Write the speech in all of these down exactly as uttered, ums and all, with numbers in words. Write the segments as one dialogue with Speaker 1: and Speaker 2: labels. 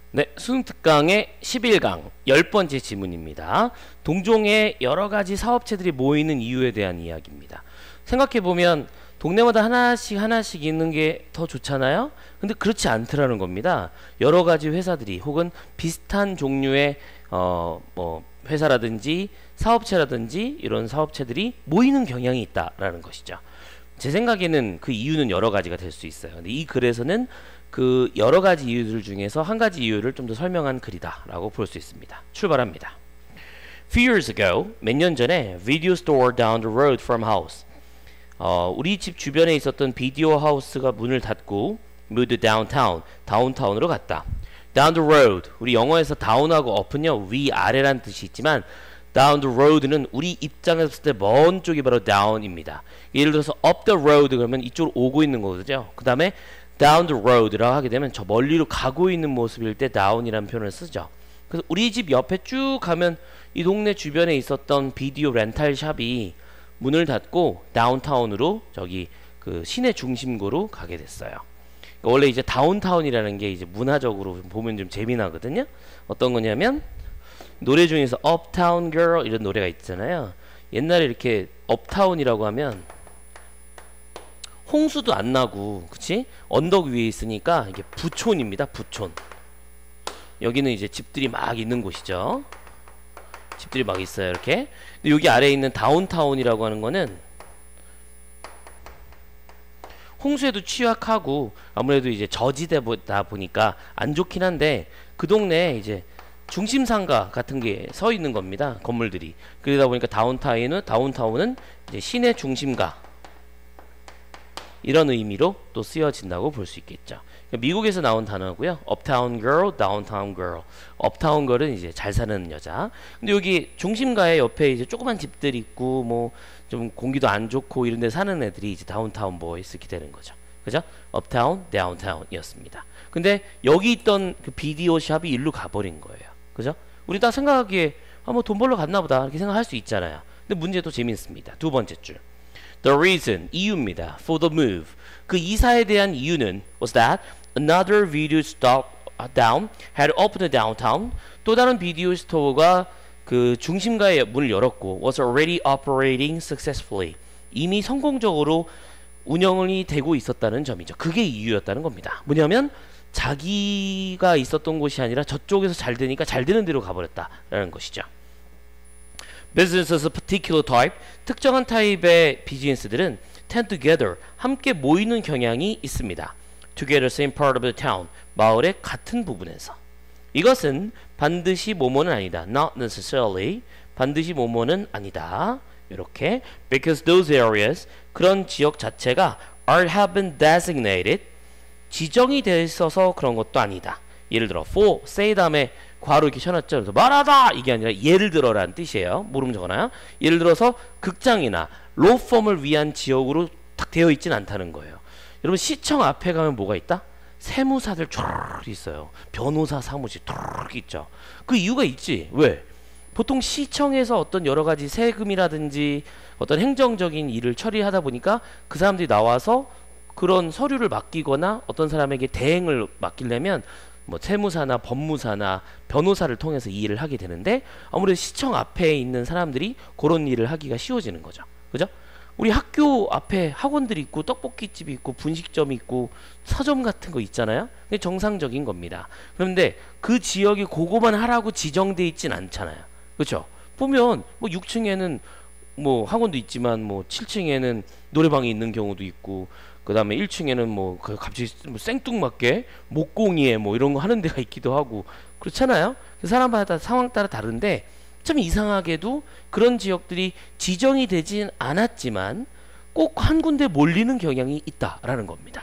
Speaker 1: 네, 수능특강의 십일 강 열 번째 지문입니다. 동종의 여러가지 사업체들이 모이는 이유에 대한 이야기입니다. 생각해보면 동네마다 하나씩 하나씩 있는 게 더 좋잖아요? 근데 그렇지 않더라는 겁니다. 여러가지 회사들이 혹은 비슷한 종류의 어, 뭐 회사라든지 사업체라든지 이런 사업체들이 모이는 경향이 있다라는 것이죠. 제 생각에는 그 이유는 여러 가지가 될 수 있어요. 근데 이 글에서는 그 여러 가지 이유들 중에서 한 가지 이유를 좀 더 설명한 글이다 라고 볼 수 있습니다. 출발합니다. Few years ago, 몇 년 전에 video store down the road from house. 어, 우리 집 주변에 있었던 비디오 하우스가 문을 닫고 moved downtown, 다운타운으로 갔다. Down the road, 우리 영어에서 down하고 up은요 위아래란 뜻이 있지만 down the road는 우리 입장에서 봤을 때 먼 쪽이 바로 down입니다. 예를 들어서 up the road 그러면 이쪽으로 오고 있는 거거든요. 그 다음에 down the road라고 하게 되면 저 멀리로 가고 있는 모습일 때 down이라는 표현을 쓰죠. 그래서 우리 집 옆에 쭉 가면 이 동네 주변에 있었던 비디오 렌탈 샵이 문을 닫고 다운타운으로 저기 그 시내 중심구로 가게 됐어요. 그러니까 원래 이제 다운타운이라는 게 이제 문화적으로 보면 좀 재미나거든요. 어떤 거냐면 노래 중에서 Uptown Girl 이런 노래가 있잖아요. 옛날에 이렇게 업타운이라고 하면 홍수도 안 나고, 그치? 언덕 위에 있으니까 이게 부촌입니다. 부촌. 여기는 이제 집들이 막 있는 곳이죠. 집들이 막 있어요. 이렇게. 근데 여기 아래에 있는 다운타운이라고 하는 거는 홍수에도 취약하고 아무래도 이제 저지대다 보니까 안 좋긴 한데 그 동네에 이제 중심상가 같은 게 서 있는 겁니다. 건물들이. 그러다 보니까 다운타운은 다운타운은 이제 시내 중심가 이런 의미로 또 쓰여진다고 볼 수 있겠죠. 그러니까 미국에서 나온 단어고요. Uptown girl, downtown girl. Uptown girl은 이제 잘 사는 여자. 근데 여기 중심가에 옆에 이제 조그만 집들 있고 뭐 좀 공기도 안 좋고 이런 데 사는 애들이 이제 다운타운 보이스 이렇게 되는 거죠. 그죠? Uptown, downtown이었습니다. 근데 여기 있던 그 비디오 샵이 일로 가버린 거예요. 그죠? 우리 딱 생각하기에 아, 뭐 돈 벌러 갔나 보다 이렇게 생각할 수 있잖아요. 근데 문제도 재밌습니다. 두 번째 줄. The reason, 이유입니다. For the move. 그 이사에 대한 이유는 was that another video store down had opened downtown. 또 다른 비디오 스토어가 그 중심가에 문을 열었고 was already operating successfully. 이미 성공적으로 운영이 되고 있었다는 점이죠. 그게 이유였다는 겁니다. 뭐냐면 자기가 있었던 곳이 아니라 저쪽에서 잘 되니까 잘 되는 데로 가버렸다라는 것이죠. Businesses of particular type, 특정한 타입의 비즈니스들은 tend together, 함께 모이는 경향이 있습니다. Together same part of the town, 마을의 같은 부분에서. 이것은 반드시 뭐뭐는 아니다. Not necessarily, 반드시 뭐뭐는 아니다. 이렇게 because those areas, 그런 지역 자체가 are have been designated, 지정이 돼 있어서 그런 것도 아니다. 예를 들어 for, say 다음에 괄호 이렇게 쳐놨죠. 그래서 말하다 이게 아니라 예를 들어라는 뜻이에요. 모르면 적어놔요. 예를 들어서 극장이나 로펌을 위한 지역으로 딱 되어 있진 않다는 거예요. 여러분 시청 앞에 가면 뭐가 있다? 세무사들 쫙 있어요. 변호사 사무실 쫙 있죠. 그 이유가 있지. 왜? 보통 시청에서 어떤 여러 가지 세금이라든지 어떤 행정적인 일을 처리하다 보니까 그 사람들이 나와서 그런 서류를 맡기거나 어떤 사람에게 대행을 맡기려면 뭐 세무사나 법무사나 변호사를 통해서 이 일을 하게 되는데 아무래도 시청 앞에 있는 사람들이 그런 일을 하기가 쉬워지는 거죠. 그죠? 우리 학교 앞에 학원들이 있고 떡볶이집이 있고 분식점이 있고 서점 같은 거 있잖아요. 그게 정상적인 겁니다. 그런데 그 지역이 그거만 하라고 지정돼 있진 않잖아요. 그렇죠? 보면 뭐 육 층에는 뭐 학원도 있지만 뭐 칠 층에는 노래방이 있는 경우도 있고 그 다음에 일 층에는 뭐 갑자기 뭐 생뚱맞게 목공이에 뭐 이런 거 하는 데가 있기도 하고 그렇잖아요. 사람마다 상황 따라 다른데 참 이상하게도 그런 지역들이 지정이 되진 않았지만 꼭 한 군데 몰리는 경향이 있다라는 겁니다.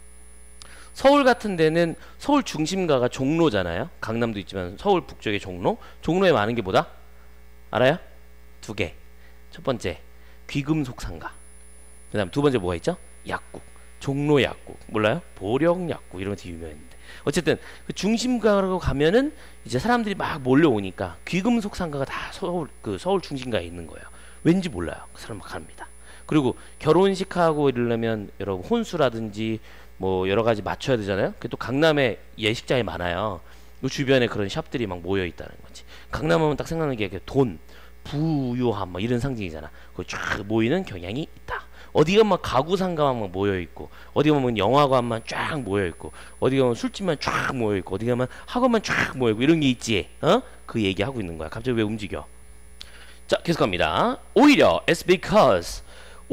Speaker 1: 서울 같은 데는 서울 중심가가 종로잖아요. 강남도 있지만 서울 북쪽의 종로. 종로에 많은 게 뭐다? 알아요? 두 개. 첫 번째 귀금속 상가. 그 다음 두 번째 뭐가 있죠? 약국. 종로 약국. 몰라요? 보령 약국 이런 거 되게 유명했는데. 어쨌든 그 중심가로 가면은 이제 사람들이 막 몰려오니까 귀금속 상가가 다 서울 그 서울 중심가에 있는 거예요. 왠지 몰라요. 그 사람 막 갑니다. 그리고 결혼식하고 이러려면 여러분 혼수라든지 뭐 여러 가지 맞춰야 되잖아요. 그 또 강남에 예식장이 많아요. 요 주변에 그런 샵들이 막 모여 있다는 거지. 강남하면 딱 생각나는 게 돈, 부유함 뭐 이런 상징이잖아. 그 쫙 모이는 경향이 있다. 어디 가면 가구 상가만 막 모여 있고, 어디 가면 영화관만 쫙 모여 있고, 어디 가면 술집만 쫙 모여 있고, 어디 가면 학원만 쫙 모여 있고 이런 게 있지. 어? 그 얘기 하고 있는 거야. 갑자기 왜 움직여? 자, 계속 갑니다. 오히려 it's because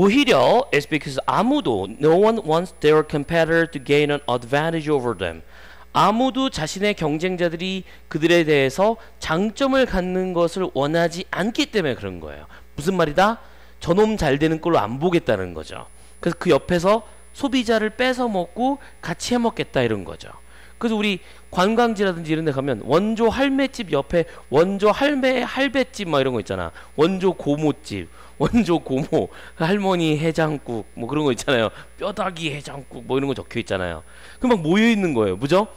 Speaker 1: 오히려 it's because 아무도 no one wants their competitor to gain an advantage over them. 아무도 자신의 경쟁자들이 그들에 대해서 장점을 갖는 것을 원하지 않기 때문에 그런 거예요. 무슨 말이다? 저놈 잘 되는 꼴로 안 보겠다는 거죠. 그래서 그 옆에서 소비자를 뺏어 먹고 같이 해먹겠다 이런 거죠. 그래서 우리 관광지라든지 이런 데 가면 원조 할매집 옆에 원조 할매 할배집 막 이런 거 있잖아. 원조 고모집, 원조 고모 할머니 해장국 뭐 그런 거 있잖아요. 뼈다귀 해장국 뭐 이런 거 적혀 있잖아요. 그 막 모여 있는 거예요. 뭐죠?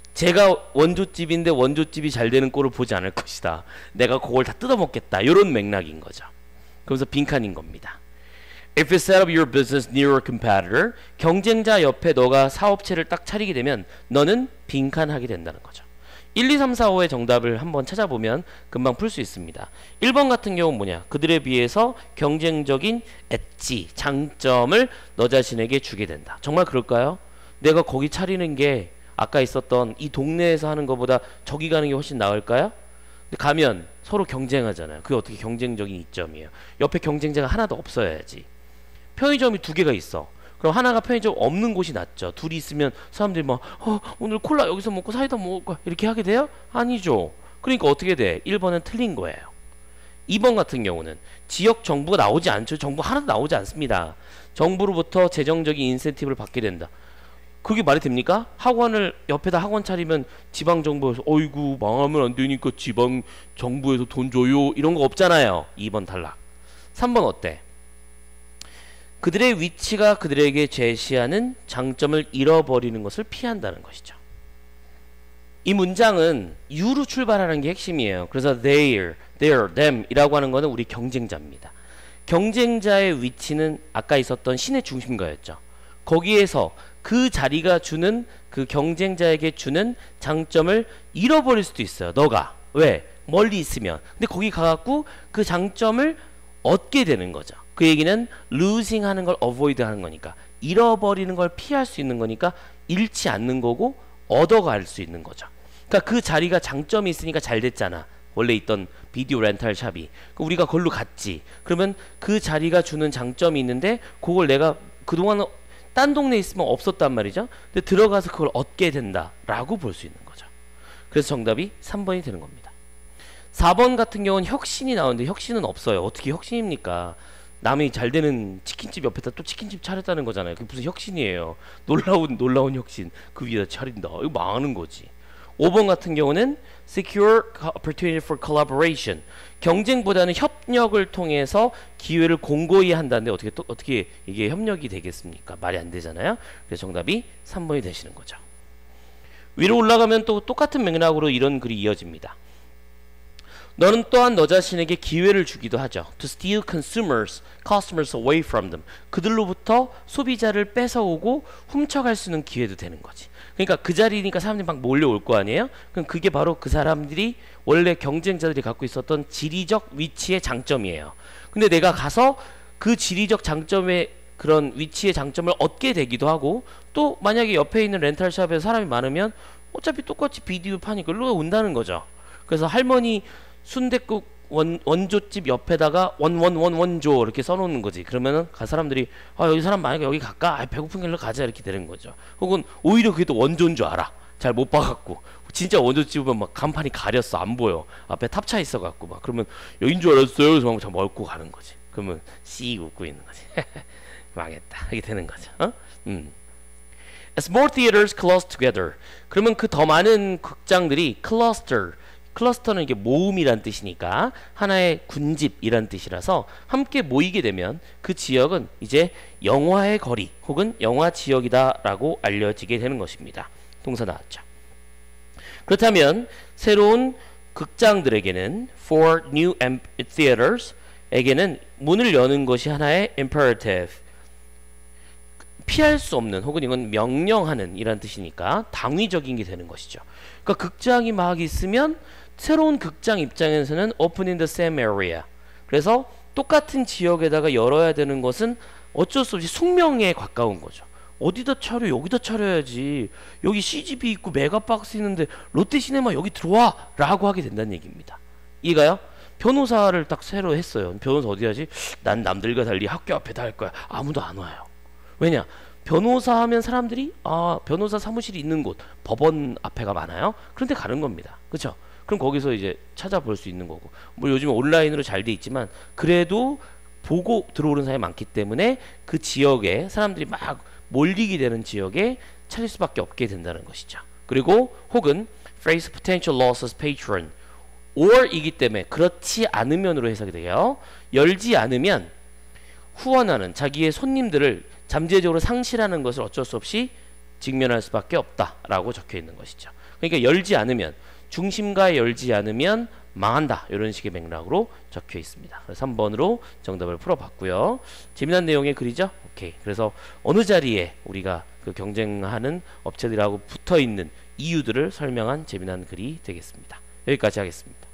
Speaker 1: 제가 원조집인데 원조집이 잘 되는 꼴을 보지 않을 것이다. 내가 그걸 다 뜯어먹겠다. 이런 맥락인 거죠. 그러면서 빈칸인 겁니다. If you set up your business near a competitor, 경쟁자 옆에 너가 사업체를 딱 차리게 되면 너는 빈칸하게 된다는 거죠. 일, 이, 삼, 사, 오의 정답을 한번 찾아보면 금방 풀 수 있습니다. 일 번 같은 경우는 뭐냐? 그들에 비해서 경쟁적인 엣지, 장점을 너 자신에게 주게 된다. 정말 그럴까요? 내가 거기 차리는 게 아까 있었던 이 동네에서 하는 것보다 저기 가는 게 훨씬 나을까요? 근데 가면 서로 경쟁하잖아요. 그게 어떻게 경쟁적인 이점이에요. 옆에 경쟁자가 하나도 없어야지. 편의점이 두 개가 있어. 그럼 하나가 편의점 없는 곳이 낫죠. 둘이 있으면 사람들이 막 어, 오늘 콜라 여기서 먹고 사이다 먹을 거야 이렇게 하게 돼요? 아니죠. 그러니까 어떻게 돼? 일 번은 틀린 거예요. 이 번 같은 경우는 지역 정부가 나오지 않죠. 정부 하나도 나오지 않습니다. 정부로부터 재정적인 인센티브를 받게 된다. 그게 말이 됩니까? 학원을 옆에다 학원 차리면 지방정부에서 어이구 망하면 안 되니까 지방정부에서 돈 줘요 이런 거 없잖아요. 이 번 탈락. 삼 번 어때? 그들의 위치가 그들에게 제시하는 장점을 잃어버리는 것을 피한다는 것이죠. 이 문장은 you로 출발하는 게 핵심이에요. 그래서 their, their, them 이라고 하는 것은 우리 경쟁자입니다. 경쟁자의 위치는 아까 있었던 신의 중심가였죠. 거기에서 그 자리가 주는 그 경쟁자에게 주는 장점을 잃어버릴 수도 있어요. 너가. 왜? 멀리 있으면. 근데 거기 가갖고 그 장점을 얻게 되는 거죠. 그 얘기는 losing 하는 걸 avoid 하는 거니까 잃어버리는 걸 피할 수 있는 거니까 잃지 않는 거고 얻어갈 수 있는 거죠. 그러니까 그 자리가 장점이 있으니까 잘 됐잖아. 원래 있던 비디오 렌탈 샵이. 우리가 걸로 갔지. 그러면 그 자리가 주는 장점이 있는데 그걸 내가 그동안 딴 동네에 있으면 없었단 말이죠. 근데 들어가서 그걸 얻게 된다라고 볼 수 있는 거죠. 그래서 정답이 삼 번이 되는 겁니다. 사 번 같은 경우는 혁신이 나오는데 혁신은 없어요. 어떻게 혁신입니까? 남이 잘 되는 치킨집 옆에다 또 치킨집 차렸다는 거잖아요. 그게 무슨 혁신이에요. 놀라운 놀라운 혁신. 그 위에다 차린다. 이거 망하는 거지. 오 번 같은 경우는 secure opportunity for collaboration. 경쟁보다는 협력을 통해서 기회를 공고히 한다는데 어떻게 또 어떻게 이게 협력이 되겠습니까? 말이 안 되잖아요. 그래서 정답이 삼 번이 되시는 거죠. 위로 올라가면 또 똑같은 맥락으로 이런 글이 이어집니다. 너는 또한 너 자신에게 기회를 주기도 하죠. To steal consumers, customers away from them. 그들로부터 소비자를 뺏어오고 훔쳐갈 수 있는 기회도 되는 거지. 그러니까 그 자리니까 사람들이 막 몰려올 거 아니에요? 그럼 그게 바로 그 사람들이 원래 경쟁자들이 갖고 있었던 지리적 위치의 장점이에요. 근데 내가 가서 그 지리적 장점의 그런 위치의 장점을 얻게 되기도 하고 또 만약에 옆에 있는 렌탈샵에 사람이 많으면 어차피 똑같이 비디오 파니까 일로 온다는 거죠. 그래서 할머니 순댓국 원, 원조집 옆에다가 원원원 원조 이렇게 써놓는 거지. 그러면은 가 사람들이 아 여기 사람 많으니까 여기 갈까? 아 배고픈 길로 가자 이렇게 되는 거죠. 혹은 오히려 그게 또 원조인 줄 알아. 잘 못 봐갖고 진짜 원조집은 막 간판이 가렸어 안 보여. 앞에 탑차 있어갖고 막 그러면 여긴 줄 알았어요. 그래서 막 먹고 가는 거지. 그러면 씩 웃고 있는 거지. 망했다 이게 되는 거죠. 어? 음. As more theaters cluster together. 그러면 그 더 많은 극장들이 cluster. 클러스터는 이게 모음이란 뜻이니까 하나의 군집이란 뜻이라서 함께 모이게 되면 그 지역은 이제 영화의 거리 혹은 영화 지역이다 라고 알려지게 되는 것입니다. 동사 나왔죠. 그렇다면 새로운 극장들에게는 for new theaters 에게는 문을 여는 것이 하나의 imperative 피할 수 없는 혹은 이건 명령하는 이란 뜻이니까 당위적인 게 되는 것이죠. 그러니까 극장이 막 있으면 새로운 극장 입장에서는 open in the same area. 그래서 똑같은 지역에다가 열어야 되는 것은 어쩔 수 없이 숙명에 가까운 거죠. 어디다 차려? 여기다 차려야지. 여기 씨지비 있고 메가박스 있는데 롯데시네마 여기 들어와! 라고 하게 된다는 얘기입니다. 이가요? 변호사를 딱 새로 했어요. 변호사 어디 하지? 난 남들과 달리 학교 앞에다 할 거야. 아무도 안 와요. 왜냐? 변호사 하면 사람들이 아 변호사 사무실이 있는 곳 법원 앞에가 많아요. 그런데 가는 겁니다. 그렇죠? 그럼 거기서 이제 찾아볼 수 있는 거고 뭐 요즘 온라인으로 잘 돼 있지만 그래도 보고 들어오는 사람이 많기 때문에 그 지역에 사람들이 막 몰리게 되는 지역에 찾을 수밖에 없게 된다는 것이죠. 그리고 혹은 face potential losses patron or 이기 때문에 그렇지 않으면으로 해석이 돼요. 열지 않으면 후원하는 자기의 손님들을 잠재적으로 상실하는 것을 어쩔 수 없이 직면할 수밖에 없다라고 적혀 있는 것이죠. 그러니까 열지 않으면 중심가에 열지 않으면 망한다 이런 식의 맥락으로 적혀 있습니다. 그래서 삼 번으로 정답을 풀어봤고요. 재미난 내용의 글이죠. 오케이. 그래서 어느 자리에 우리가 그 경쟁하는 업체들하고 붙어 있는 이유들을 설명한 재미난 글이 되겠습니다. 여기까지 하겠습니다.